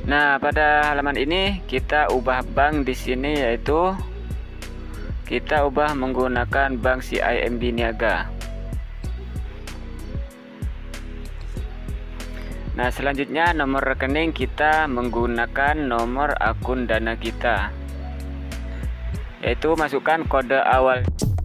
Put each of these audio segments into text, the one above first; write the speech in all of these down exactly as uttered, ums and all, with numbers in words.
Nah, pada halaman ini kita ubah bank di sini, yaitu kita ubah menggunakan bank C I M B Niaga. Nah, selanjutnya nomor rekening kita menggunakan nomor akun Dana kita, yaitu masukkan kode awal.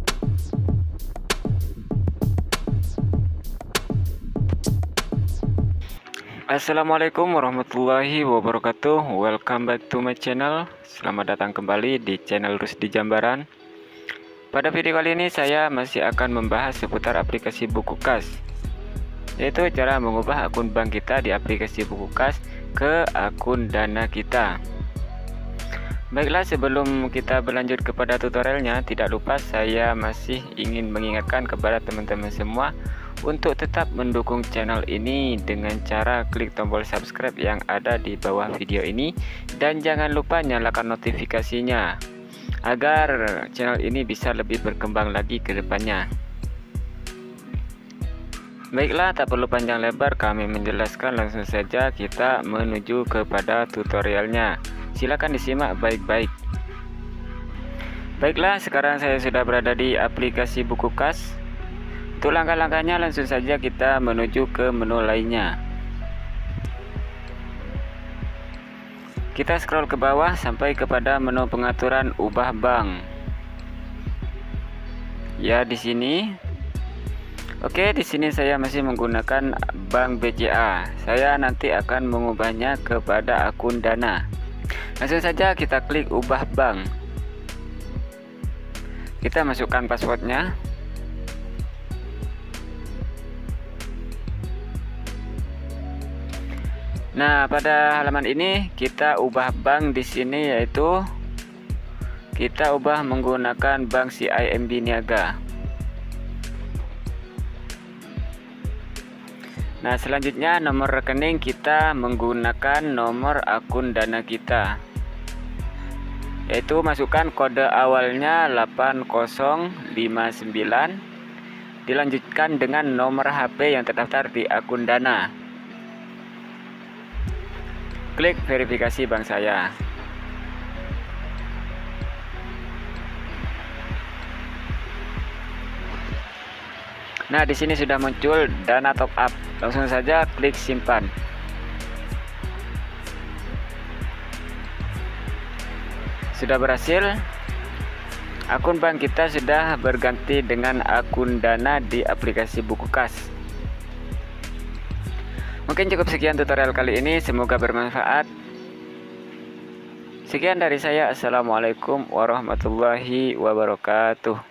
Assalamualaikum warahmatullahi wabarakatuh. Welcome back to my channel. Selamat datang kembali di channel Rusdi Jambaran. Pada video kali ini saya masih akan membahas seputar aplikasi buku kas, yaitu cara mengubah akun bank kita di aplikasi buku kas ke akun Dana kita. Baiklah, sebelum kita berlanjut kepada tutorialnya, tidak lupa saya masih ingin mengingatkan kepada teman-teman semua untuk tetap mendukung channel ini dengan cara klik tombol subscribe yang ada di bawah video ini, dan jangan lupa nyalakan notifikasinya agar channel ini bisa lebih berkembang lagi ke depannya. Baiklah, tak perlu panjang lebar kami menjelaskan, langsung saja kita menuju kepada tutorialnya. Silakan disimak baik-baik. Baiklah, sekarang saya sudah berada di aplikasi buku kas. Untuk langkah-langkahnya, langsung saja kita menuju ke menu lainnya. Kita scroll ke bawah sampai kepada menu pengaturan ubah bank. Ya, di sini. Oke, di sini saya masih menggunakan bank B C A. Saya nanti akan mengubahnya kepada akun Dana. Langsung saja kita klik ubah bank. Kita masukkan passwordnya. Nah, pada halaman ini kita ubah bank di sini, yaitu kita ubah menggunakan bank C I M B Niaga. Nah, selanjutnya nomor rekening kita menggunakan nomor akun Dana kita, yaitu masukkan kode awalnya delapan nol lima sembilan, dilanjutkan dengan nomor H P yang terdaftar di akun Dana. Klik verifikasi bank saya. Nah, di sini sudah muncul Dana top up. Langsung saja klik simpan. Sudah berhasil. Akun bank kita sudah berganti dengan akun Dana di aplikasi buku kas. Mungkin cukup sekian tutorial kali ini, semoga bermanfaat. Sekian dari saya, assalamualaikum warahmatullahi wabarakatuh.